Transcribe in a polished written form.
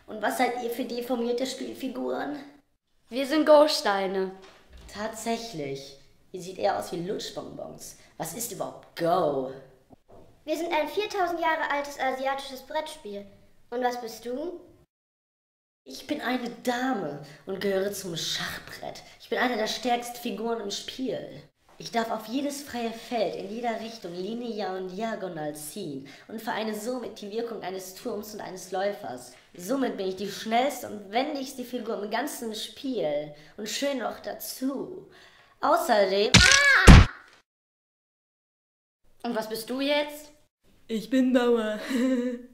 Und was seid ihr für deformierte Spielfiguren? Wir sind Go-Steine. Tatsächlich. Ihr seht eher aus wie Lutschbonbons. Was ist überhaupt Go? Wir sind ein 4000 Jahre altes asiatisches Brettspiel. Und was bist du? Ich bin eine Dame und gehöre zum Schachbrett. Ich bin eine der stärksten Figuren im Spiel. Ich darf auf jedes freie Feld in jeder Richtung linear und diagonal ziehen und vereine somit die Wirkung eines Turms und eines Läufers. Somit bin ich die schnellste und wendigste Figur im ganzen Spiel und schön noch dazu. Außerdem... Und was bist du jetzt? Ich bin Bauer.